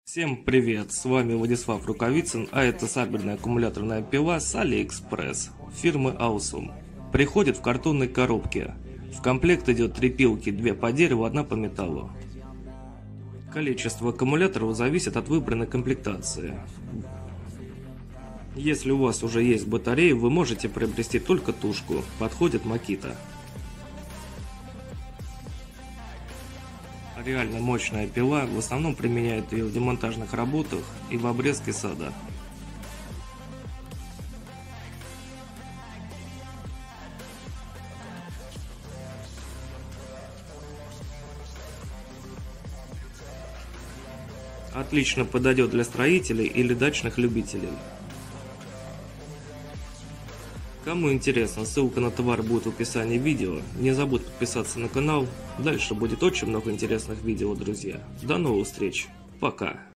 Всем привет, с вами Владислав Рукавицын, а это сабельная аккумуляторная пила с AliExpress фирмы Awesome. Приходит в картонной коробке. В комплект идет 3 пилки, 2 по дереву, 1 по металлу. Количество аккумуляторов зависит от выбранной комплектации. Если у вас уже есть батареи, вы можете приобрести только тушку, подходит Makita. Реально мощная пила, в основном применяют ее в демонтажных работах и в обрезке сада. Отлично подойдет для строителей или дачных любителей. Кому интересно, ссылка на товар будет в описании видео. Не забудь подписаться на канал. Дальше будет очень много интересных видео, друзья. До новых встреч. Пока.